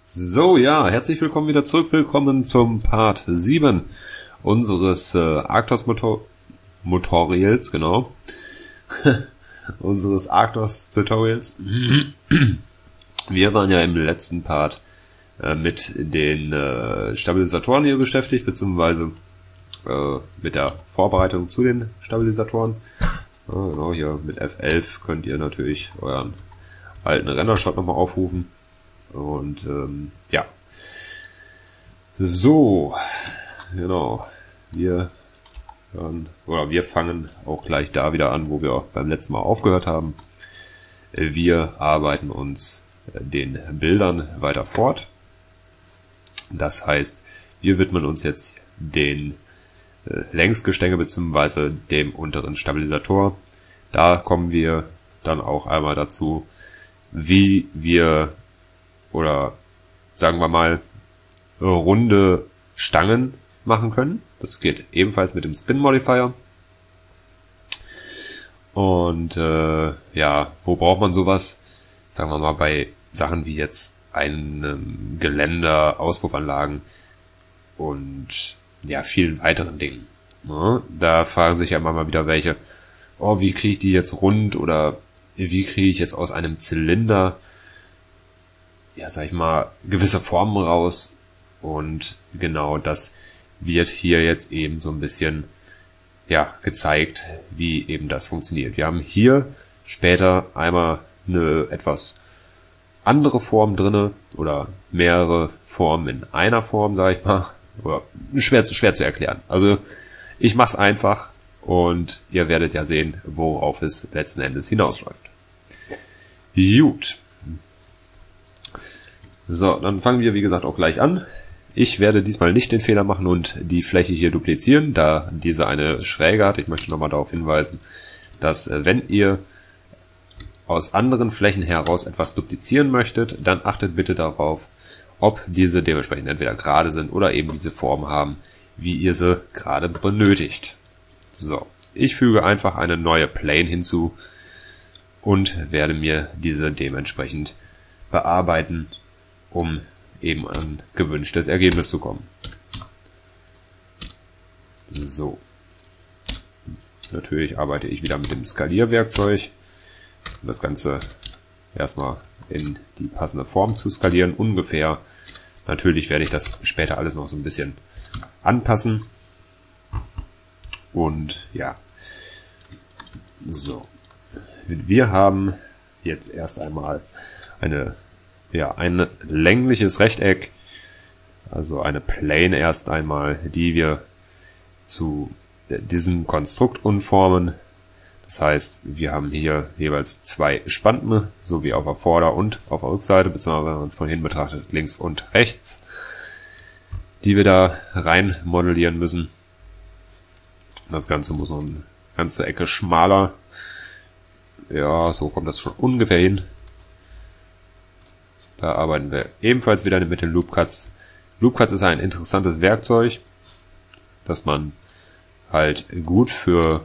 So, ja, herzlich willkommen wieder zurück. Willkommen zum Part 7 unseres Motorials, genau. Unseres Arctos Tutorials. Wir waren ja im letzten Part mit den Stabilisatoren hier beschäftigt, beziehungsweise mit der Vorbereitung zu den Stabilisatoren. Genau, hier mit F11 könnt ihr natürlich euren alten Rendershot nochmal aufrufen. Und ja, so, genau, wir fangen auch gleich da wieder an, wo wir beim letzten Mal aufgehört haben. Wir arbeiten uns den Bildern weiter fort. Das heißt, wir widmen uns jetzt den Längsgestänge bzw. dem unteren Stabilisator. Da kommen wir dann auch einmal dazu, wie wir, oder sagen wir mal, runde Stangen machen können. Das geht ebenfalls mit dem Spin Modifier. Und ja, wo braucht man sowas? Sagen wir mal bei Sachen wie jetzt einem Geländer, Auspuffanlagen und ja, vielen weiteren Dingen. Ja, da fragen sich ja immer mal wieder welche, oh, wie kriege ich die jetzt rund, oder wie kriege ich jetzt aus einem Zylinder, ja, sag ich mal, gewisse Formen raus. Und genau das wird hier jetzt eben so ein bisschen, ja, gezeigt, wie eben das funktioniert. Wir haben hier später einmal eine etwas andere Form drinne oder mehrere Formen in einer Form, sag ich mal. Oder schwer zu erklären. Also ich mach's einfach und ihr werdet ja sehen, worauf es letzten Endes hinausläuft. Gut. So, dann fangen wir wie gesagt auch gleich an. Ich werde diesmal nicht den Fehler machen und die Fläche hier duplizieren, da diese eine Schräge hat. Ich möchte nochmal darauf hinweisen, dass wenn ihr aus anderen Flächen heraus etwas duplizieren möchtet, dann achtet bitte darauf, ob diese dementsprechend entweder gerade sind oder eben diese Form haben, wie ihr sie gerade benötigt. So, ich füge einfach eine neue Plane hinzu und werde mir diese dementsprechend bearbeiten, um eben ein gewünschtes Ergebnis zu kommen. So. Natürlich arbeite ich wieder mit dem Skalierwerkzeug, um das Ganze erstmal in die passende Form zu skalieren, ungefähr. Natürlich werde ich das später alles noch so ein bisschen anpassen. Und ja. So. Wir haben jetzt erst einmal ein längliches Rechteck, also eine Plane erst einmal, die wir zu diesem Konstrukt umformen. Das heißt, wir haben hier jeweils zwei Spanten, sowie auf der Vorder- und auf der Rückseite, beziehungsweise wenn man es von hinten betrachtet, links und rechts, die wir da rein modellieren müssen. Das Ganze muss noch eine ganze Ecke schmaler. Ja, so kommt das schon ungefähr hin. Da arbeiten wir ebenfalls wieder mit den Loop Cuts. Loop Cuts ist ein interessantes Werkzeug, das man halt gut für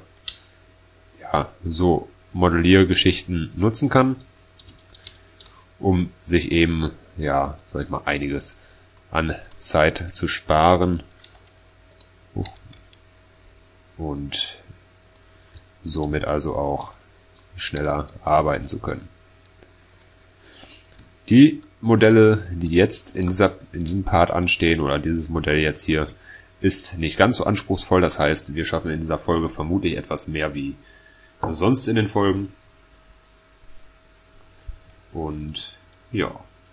so Modelliergeschichten nutzen kann, um sich eben, ja, sag ich mal, einiges an Zeit zu sparen und somit also auch schneller arbeiten zu können. Die Modelle, die jetzt in diesem Part anstehen, oder dieses Modell jetzt hier, ist nicht ganz so anspruchsvoll. Das heißt, wir schaffen in dieser Folge vermutlich etwas mehr wie sonst in den Folgen. Und ja.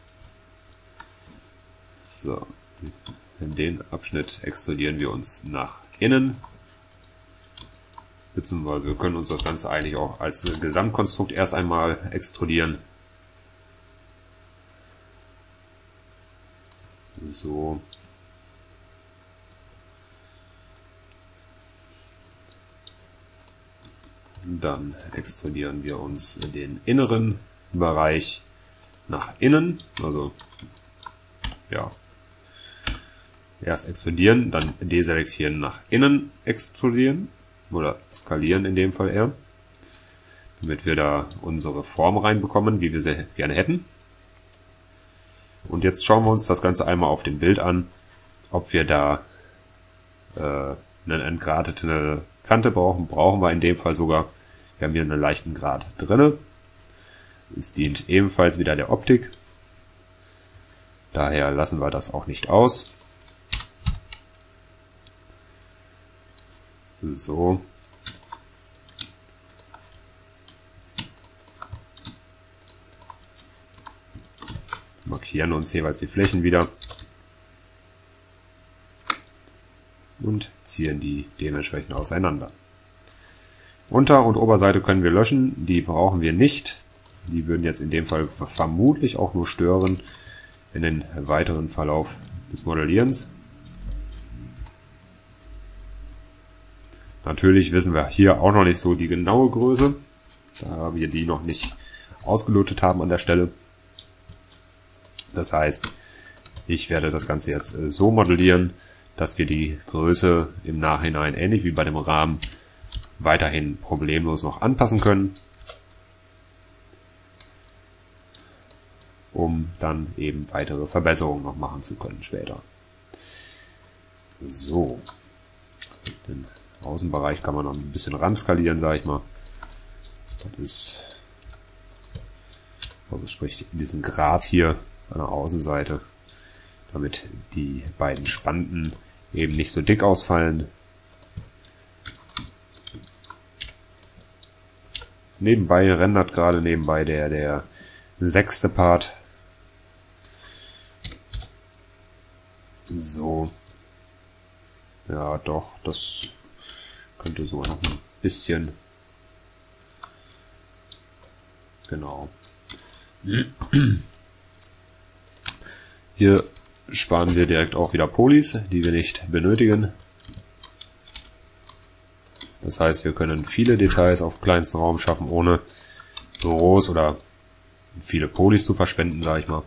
So. In den Abschnitt extrudieren wir uns nach innen. Beziehungsweise wir können uns das Ganze eigentlich auch als Gesamtkonstrukt erst einmal extrudieren. So. Dann extrudieren wir uns den inneren Bereich nach innen. Also, ja. Erst extrudieren, dann deselektieren, nach innen extrudieren. Oder skalieren in dem Fall eher. Damit wir da unsere Form reinbekommen, wie wir sie gerne hätten. Und jetzt schauen wir uns das Ganze einmal auf dem Bild an, ob wir da eine entgratete Kante brauchen. Brauchen wir in dem Fall sogar. Wir haben hier einen leichten Grat drinne. Es dient ebenfalls wieder der Optik. Daher lassen wir das auch nicht aus. So. Markieren uns jeweils die Flächen wieder. Und ziehen die dementsprechend auseinander. Unter- und Oberseite können wir löschen, die brauchen wir nicht. Die würden jetzt in dem Fall vermutlich auch nur stören in den weiteren Verlauf des Modellierens. Natürlich wissen wir hier auch noch nicht so die genaue Größe, da wir die noch nicht ausgelotet haben an der Stelle. Das heißt, ich werde das Ganze jetzt so modellieren, dass wir die Größe im Nachhinein, ähnlich wie bei dem Rahmen, weiterhin problemlos noch anpassen können, um dann eben weitere Verbesserungen noch machen zu können später. So, den Außenbereich kann man noch ein bisschen ran skalieren, sage ich mal. Das ist, also sprich diesen Grat hier an der Außenseite, damit die beiden Spanten eben nicht so dick ausfallen. Nebenbei rendert gerade der 6. Part. So. Ja, doch, das könnte sogar noch ein bisschen. Genau. Hier sparen wir direkt auch wieder Polys, die wir nicht benötigen. Das heißt, wir können viele Details auf kleinstem Raum schaffen, ohne groß oder viele Polys zu verschwenden, sage ich mal.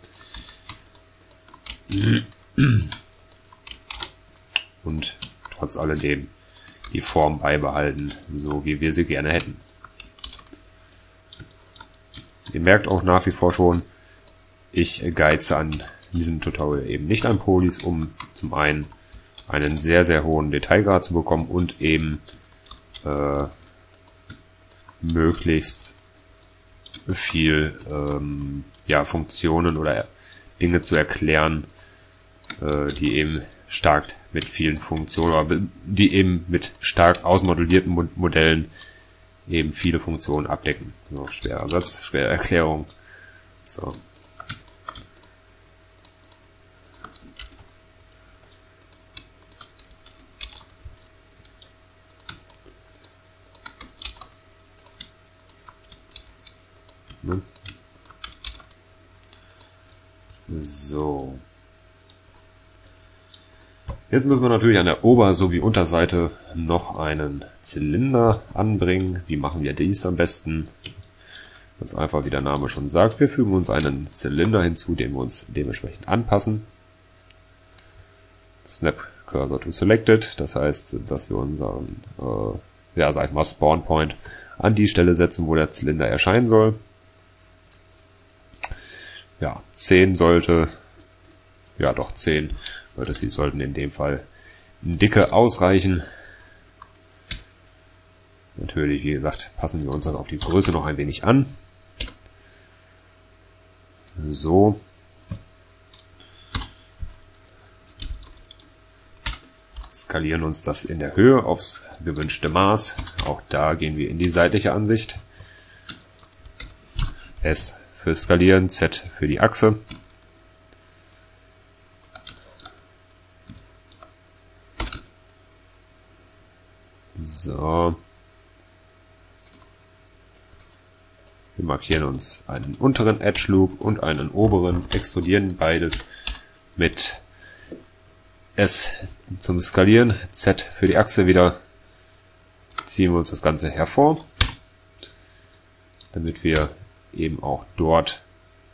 Und trotz alledem die Form beibehalten, so wie wir sie gerne hätten. Ihr merkt auch nach wie vor schon, ich geize an diesem Tutorial eben nicht an Polys, um zum einen einen sehr, sehr hohen Detailgrad zu bekommen und eben möglichst viel Funktionen oder Dinge zu erklären, die eben stark mit vielen Funktionen, oder die eben mit stark ausmodellierten Modellen eben viele Funktionen abdecken. So, schwerer Satz, schwere Erklärung. So. So. Jetzt müssen wir natürlich an der Ober- sowie Unterseite noch einen Zylinder anbringen. Wie machen wir dies am besten? Ganz einfach, wie der Name schon sagt. Wir fügen uns einen Zylinder hinzu, den wir uns dementsprechend anpassen. Snap Cursor to Selected. Das heißt, dass wir unseren sag ich mal, Spawn Point an die Stelle setzen, wo der Zylinder erscheinen soll. Ja, 10 sollte, ja doch 10, sie sollten in dem Fall dicke ausreichen. Natürlich, wie gesagt, passen wir uns das auf die Größe noch ein wenig an. So. Skalieren uns das in der Höhe aufs gewünschte Maß. Auch da gehen wir in die seitliche Ansicht. S für Skalieren, Z für die Achse. So. Wir markieren uns einen unteren Edge Loop und einen oberen, extrudieren beides mit S zum Skalieren, Z für die Achse wieder. Ziehen wir uns das Ganze hervor, damit wir eben auch dort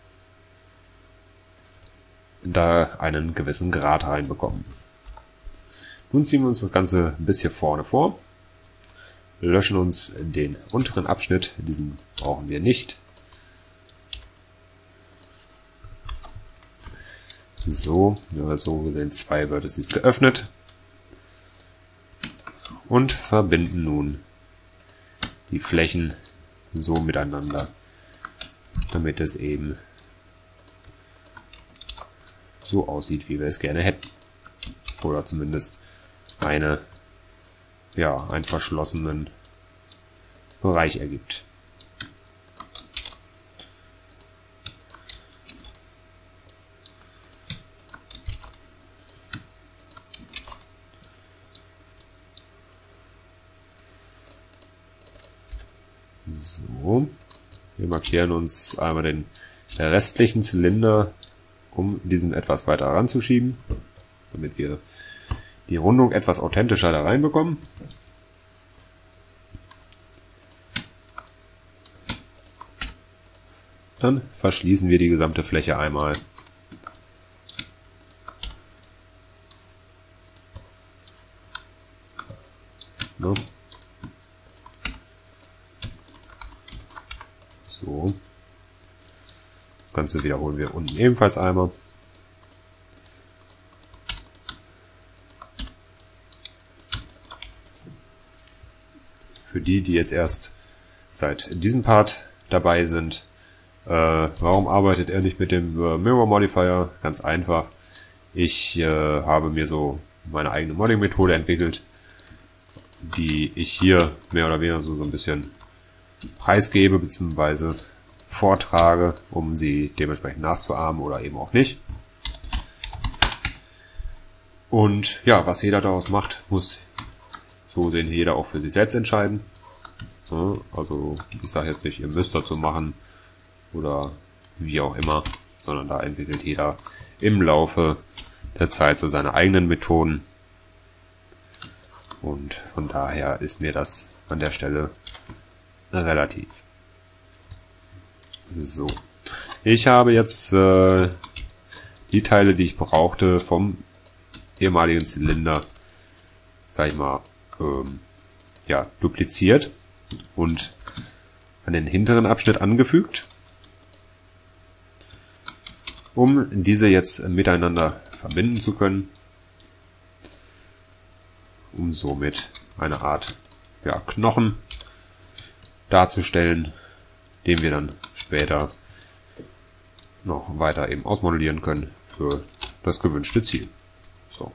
da einen gewissen Grad reinbekommen. Nun ziehen wir uns das Ganze bis hier vorne vor, löschen uns den unteren Abschnitt, diesen brauchen wir nicht. So, ja, so gesehen 2 Vertices geöffnet und verbinden nun die Flächen so miteinander, damit es eben so aussieht, wie wir es gerne hätten. Oder zumindest einen verschlossenen Bereich ergibt. So, wir markieren uns einmal den restlichen Zylinder, um diesen etwas weiter ranzuschieben, damit wir die Rundung etwas authentischer da reinbekommen. Dann verschließen wir die gesamte Fläche einmal. Ne? So. Das Ganze wiederholen wir unten ebenfalls einmal. Für die, die jetzt erst seit diesem Part dabei sind, warum arbeitet er nicht mit dem Mirror Modifier? Ganz einfach. Ich habe mir so meine eigene Modding-Methode entwickelt, die ich hier mehr oder weniger so ein bisschen preisgebe bzw. vortrage, um sie dementsprechend nachzuahmen oder eben auch nicht. Und ja, was jeder daraus macht, muss so sehen jeder auch für sich selbst entscheiden. Ja, also ich sage jetzt nicht, ihr müsst dazu machen oder wie auch immer, sondern da entwickelt jeder im Laufe der Zeit so seine eigenen Methoden. Und von daher ist mir das an der Stelle relativ. So. Ich habe jetzt die Teile, die ich brauchte vom ehemaligen Zylinder, sag ich mal, dupliziert und an den hinteren Abschnitt angefügt, um diese jetzt miteinander verbinden zu können, um somit eine Art Knochen darzustellen, den wir dann später noch weiter eben ausmodellieren können für das gewünschte Ziel. So.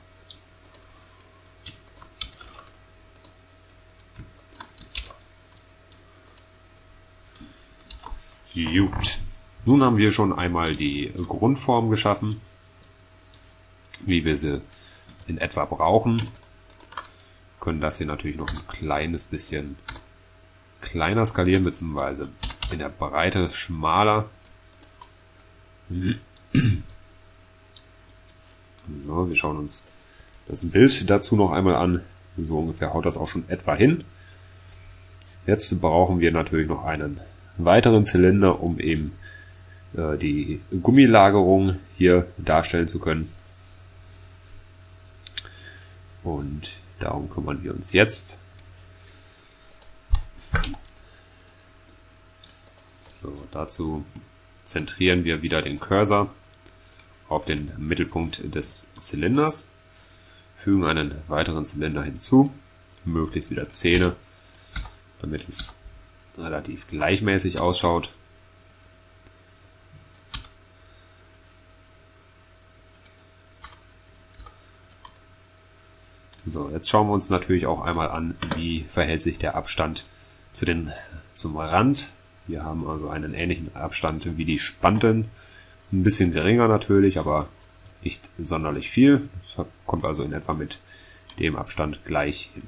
Gut. Nun haben wir schon einmal die Grundform geschaffen, wie wir sie in etwa brauchen. Können das hier natürlich noch ein kleines bisschen kleiner skalieren, beziehungsweise in der Breite schmaler. So, wir schauen uns das Bild dazu noch einmal an. So ungefähr haut das auch schon etwa hin. Jetzt brauchen wir natürlich noch einen weiteren Zylinder, um eben die Gummilagerung hier darstellen zu können. Und darum kümmern wir uns jetzt. So, dazu zentrieren wir wieder den Cursor auf den Mittelpunkt des Zylinders, fügen einen weiteren Zylinder hinzu, möglichst wieder Zähne, damit es relativ gleichmäßig ausschaut. So, jetzt schauen wir uns natürlich auch einmal an, wie verhält sich der Abstand zum Rand. Wir haben also einen ähnlichen Abstand wie die Spanten. Ein bisschen geringer natürlich, aber nicht sonderlich viel. Das kommt also in etwa mit dem Abstand gleich hin.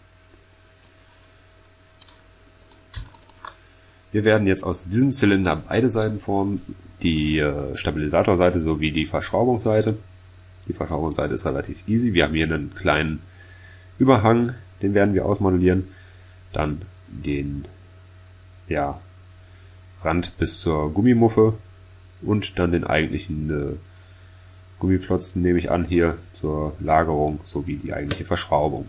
Wir werden jetzt aus diesem Zylinder beide Seiten formen, die Stabilisatorseite sowie die Verschraubungsseite. Die Verschraubungsseite ist relativ easy. Wir haben hier einen kleinen Überhang, den werden wir ausmodellieren. Dann den Rand bis zur Gummimuffe und dann den eigentlichen Gummiklotz, nehme ich an, hier zur Lagerung sowie die eigentliche Verschraubung.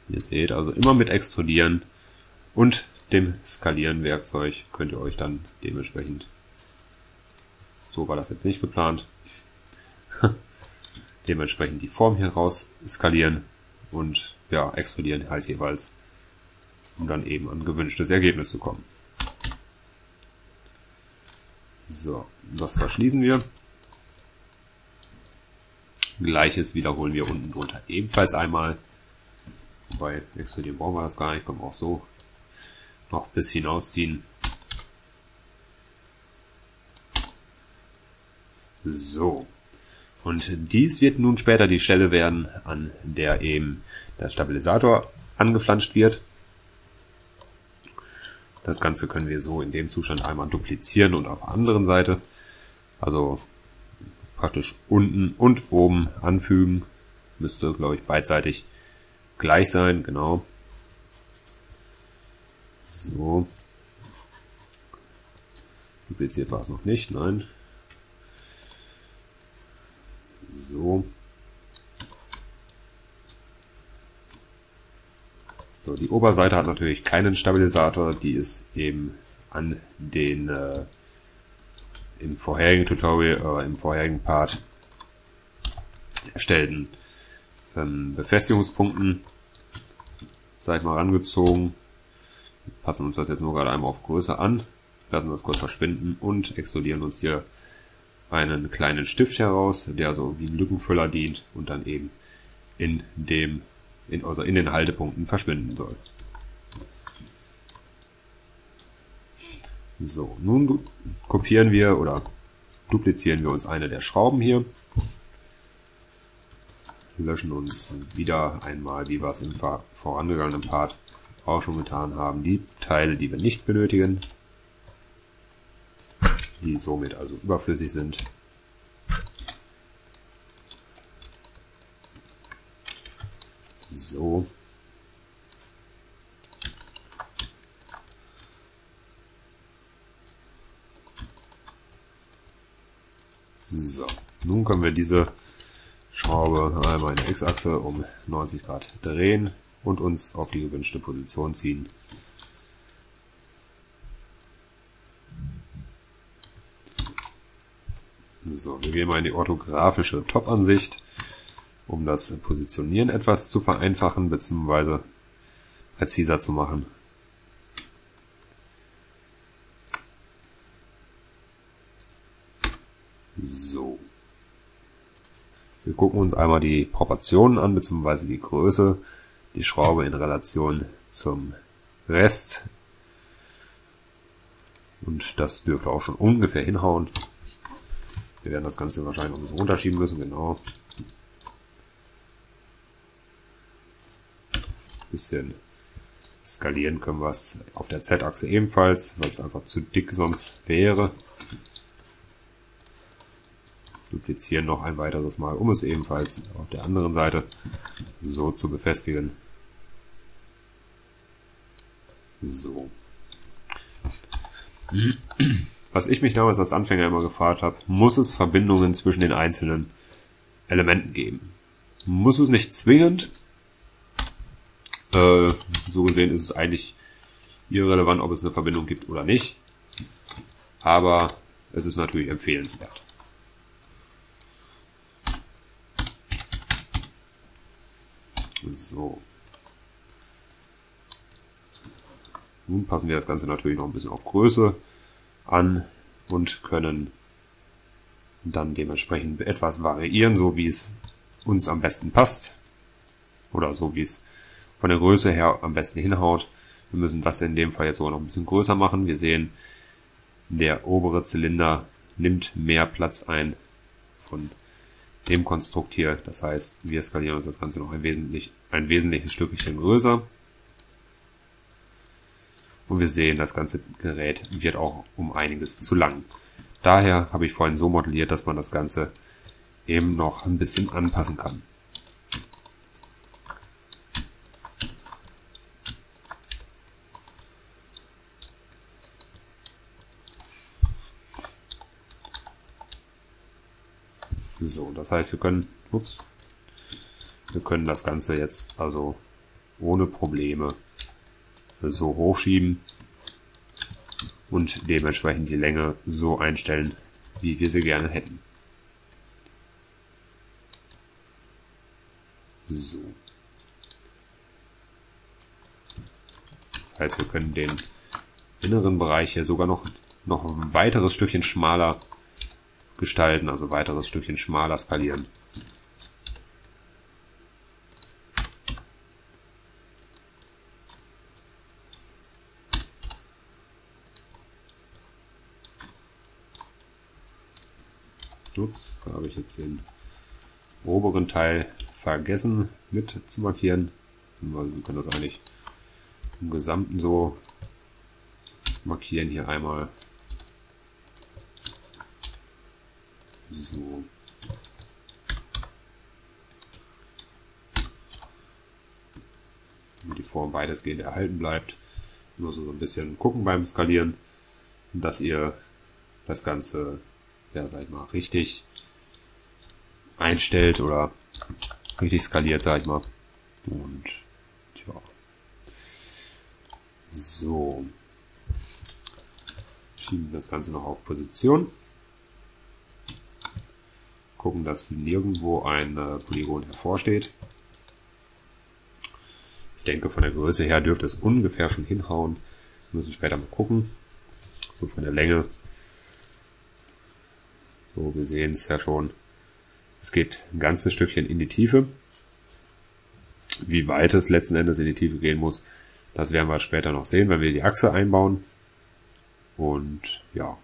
Ihr seht also immer mit Extrudieren und dem Skalieren Werkzeug könnt ihr euch dann dementsprechend, so war das jetzt nicht geplant, dementsprechend die Form hier raus skalieren und ja, extrudieren halt jeweils, um dann eben an gewünschtes Ergebnis zu kommen. So, das verschließen wir. Gleiches wiederholen wir unten drunter ebenfalls einmal. Wobei, extrudieren brauchen wir das gar nicht, können wir auch so noch bis hinausziehen. So. Und dies wird nun später die Stelle werden, an der eben der Stabilisator angeflanscht wird. Das Ganze können wir so in dem Zustand einmal duplizieren und auf der anderen Seite, also praktisch unten und oben anfügen. Müsste, glaube ich, beidseitig gleich sein, genau. So. Dupliziert war es noch nicht, nein. So. So, die Oberseite hat natürlich keinen Stabilisator, die ist eben an den im vorherigen Tutorial, im vorherigen Part erstellten Befestigungspunkten, sag ich mal, rangezogen. Passen uns das jetzt nur gerade einmal auf Größe an, lassen das kurz verschwinden und extrudieren uns hier einen kleinen Stift heraus, der so wie ein Lückenfüller dient und dann eben in den Haltepunkten verschwinden soll. So, nun kopieren wir oder duplizieren wir uns eine der Schrauben hier. Löschen uns wieder einmal, wie wir es im vorangegangenen Part auch schon getan haben, die Teile, die wir nicht benötigen, die somit also überflüssig sind. So. So, nun können wir diese Schraube einmal in der X-Achse um 90 Grad drehen und uns auf die gewünschte Position ziehen. So, wir gehen mal in die orthografische Top-Ansicht, um das Positionieren etwas zu vereinfachen bzw. präziser zu machen. So. Wir gucken uns einmal die Proportionen an bzw. die Größe, die Schraube in Relation zum Rest. Und das dürfte auch schon ungefähr hinhauen. Wir werden das Ganze wahrscheinlich noch ein bisschen runterschieben müssen, genau. Bisschen skalieren können wir es auf der Z-Achse ebenfalls, weil es einfach zu dick sonst wäre. Duplizieren noch ein weiteres Mal, um es ebenfalls auf der anderen Seite so zu befestigen. So. Was ich mich damals als Anfänger immer gefragt habe, muss es Verbindungen zwischen den einzelnen Elementen geben? Muss es nicht zwingend. So gesehen ist es eigentlich irrelevant, ob es eine Verbindung gibt oder nicht. Aber es ist natürlich empfehlenswert. So. Nun passen wir das Ganze natürlich noch ein bisschen auf Größe an und können dann dementsprechend etwas variieren, so wie es uns am besten passt. Oder so wie es von der Größe her am besten hinhaut. Wir müssen das in dem Fall jetzt sogar noch ein bisschen größer machen. Wir sehen, der obere Zylinder nimmt mehr Platz ein von dem Konstrukt hier. Das heißt, wir skalieren uns das Ganze noch ein wesentliches Stückchen größer. Und wir sehen, das ganze Gerät wird auch um einiges zu lang. Daher habe ich vorhin so modelliert, dass man das Ganze eben noch ein bisschen anpassen kann. So, das heißt, wir können das Ganze jetzt also ohne Probleme so hochschieben und dementsprechend die Länge so einstellen, wie wir sie gerne hätten. So. Das heißt, wir können den inneren Bereich hier sogar noch ein weiteres Stückchen schmaler gestalten, also ein weiteres Stückchen schmaler skalieren. Ups, da habe ich jetzt den oberen Teil vergessen mit zu markieren. Wir können das eigentlich im Gesamten so markieren. Hier einmal so. Damit die Form weitestgehend erhalten bleibt. Nur so ein bisschen gucken beim Skalieren, dass ihr das Ganze, ja, sag ich mal, richtig einstellt oder richtig skaliert, sag ich mal. Und tja. So. Schieben das Ganze noch auf Position. Gucken, dass nirgendwo ein Polygon hervorsteht. Ich denke, von der Größe her dürfte es ungefähr schon hinhauen. Wir müssen später mal gucken. So von der Länge. So, wir sehen es ja schon. Es geht ein ganzes Stückchen in die Tiefe. Wie weit es letzten Endes in die Tiefe gehen muss, das werden wir später noch sehen, wenn wir die Achse einbauen. Und ja.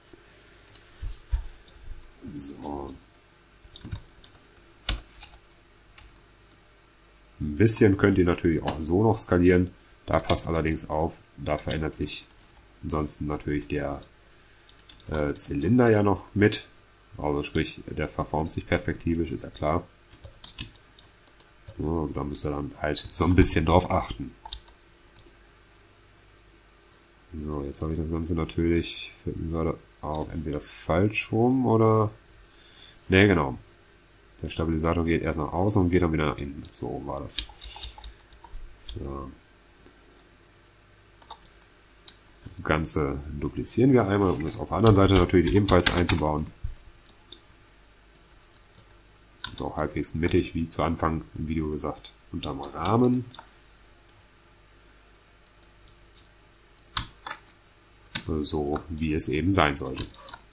So. Ein bisschen könnt ihr natürlich auch so noch skalieren. Da passt allerdings auf, da verändert sich ansonsten natürlich der Zylinder ja noch mit. Also sprich, der verformt sich perspektivisch, ist ja klar. So, da müsst ihr dann halt so ein bisschen drauf achten. So, jetzt habe ich das Ganze natürlich, finden wir auch entweder falsch rum oder... Ne, genau. Der Stabilisator geht erst nach außen und geht dann wieder nach innen. So war das. So. Das Ganze duplizieren wir einmal, um es auf der anderen Seite natürlich ebenfalls einzubauen. Ist auch halbwegs mittig, wie zu Anfang im Video gesagt, unterm Rahmen. So wie es eben sein sollte.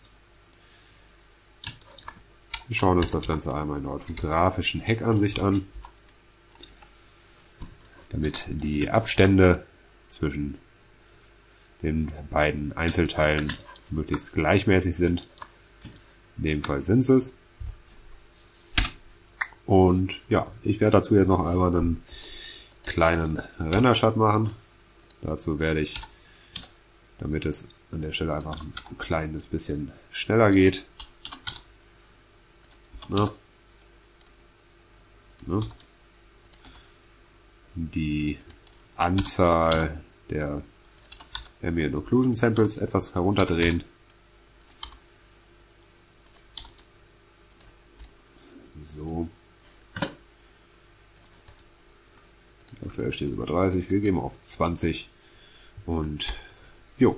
Wir schauen uns das Ganze einmal in der orthografischen Heckansicht an, damit die Abstände zwischen den beiden Einzelteilen möglichst gleichmäßig sind. In dem Fall sind es. Und ja, ich werde dazu jetzt noch einmal einen kleinen Rendershot machen. Dazu werde ich, damit es an der Stelle einfach ein kleines bisschen schneller geht, die Anzahl der Ambient Occlusion Samples etwas herunterdrehen. So. Aktuell steht es über 30, wir gehen auf 20 und jo.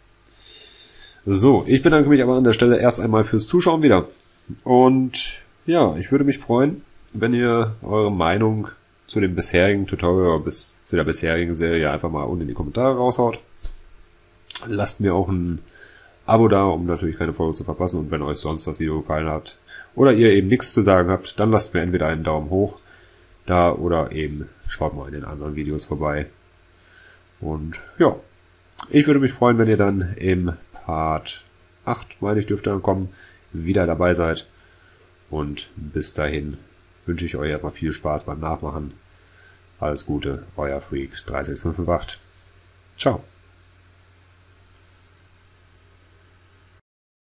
So, ich bedanke mich aber an der Stelle erst einmal fürs Zuschauen wieder. Und ja, ich würde mich freuen, wenn ihr eure Meinung zu dem bisherigen Tutorial oder zu der bisherigen Serie einfach mal unten in die Kommentare raushaut. Lasst mir auch ein Abo da, um natürlich keine Folge zu verpassen. Und wenn euch sonst das Video gefallen hat oder ihr eben nichts zu sagen habt, dann lasst mir entweder einen Daumen hoch da oder eben schaut mal in den anderen Videos vorbei. Und ja, ich würde mich freuen, wenn ihr dann im Part 8, meine ich, dürfte dann kommen, wieder dabei seid. Und bis dahin wünsche ich euch erstmal viel Spaß beim Nachmachen. Alles Gute, euer Freak 36558. Ciao.